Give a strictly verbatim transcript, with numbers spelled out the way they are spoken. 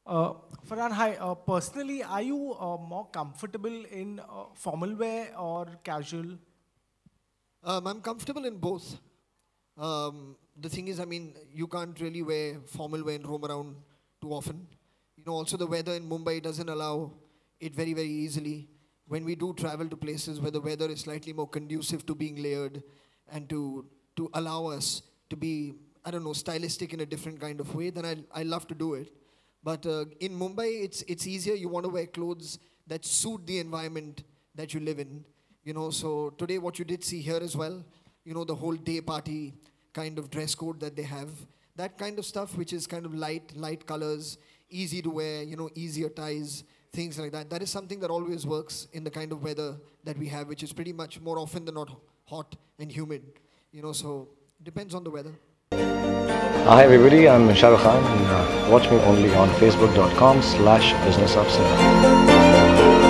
Uh, Farhan, hi. Uh, personally, are you uh, more comfortable in uh, formal wear or casual? Um, I'm comfortable in both. Um, the thing is, I mean, you can't really wear formal wear and roam around too often. You know, also the weather in Mumbai doesn't allow it very, very easily. When we do travel to places where the weather is slightly more conducive to being layered and to to allow us to be, I don't know, stylistic in a different kind of way, then I I love to do it. But uh, in Mumbai, it's it's easier. You want to wear clothes that suit the environment that you live in. You know, so today what you did see here as well, you know, the whole day party kind of dress code that they have, that kind of stuff, which is kind of light, light colors, easy to wear, you know, easier ties, things like that. That is something that always works in the kind of weather that we have, which is pretty much more often than not hot and humid. You know, so depends on the weather. Hi everybody, I'm Shah Rukh Khan and uh, watch me only on facebook dot com slash business of cinema.